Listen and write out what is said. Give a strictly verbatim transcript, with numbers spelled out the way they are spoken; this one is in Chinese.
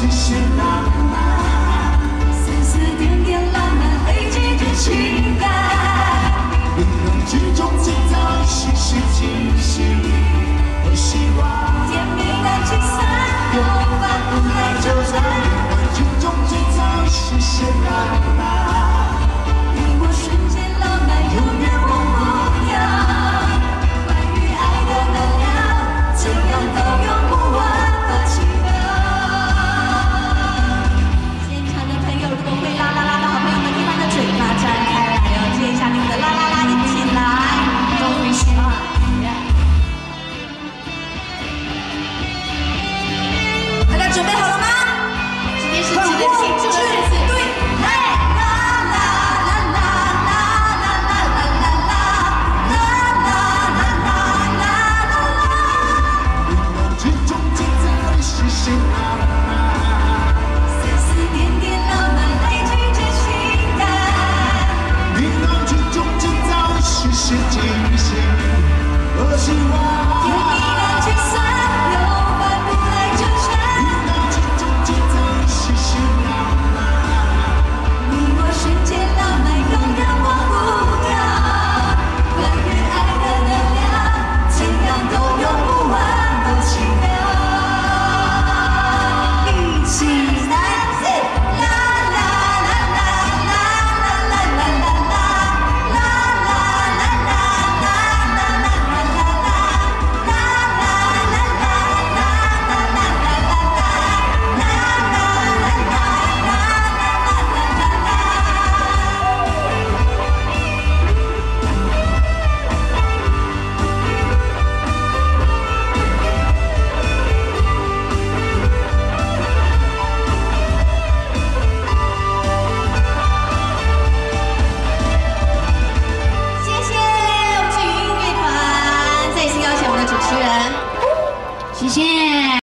实现浪漫，丝丝点点浪漫累积着情感，灵魂之中建造实实惊喜和希望。甜蜜的气散，又反复来纠缠，灵魂之中建造实现浪漫，你我瞬间浪漫，永远忘不掉。关于爱的能量，怎样都用不完的奇妙。现场的朋友，如果会啦啦啦的好朋友们，你们的嘴巴张开来哦，接一下你们的啦啦啦，一起来，都会说。大家准备好了吗？今天是值得庆祝的日子，对，来，啦啦啦啦啦啦啦啦啦啦啦啦啦啦啦啦，灵魂之中建造实现浪漫，丝丝点点浪漫累积着情感，灵魂之中建造实现惊喜和希望。甜蜜的聚散，又反复来纠缠，灵魂之中建造实现浪漫，你我瞬间浪漫，永远忘不掉。关于爱的能量，怎样都用不完的奇妙。一起来，啦啦啦啦啦啦啦啦啦啦啦啦啦啦啦啦谢谢我们是云乐团，再次邀请我们的主持人，谢谢。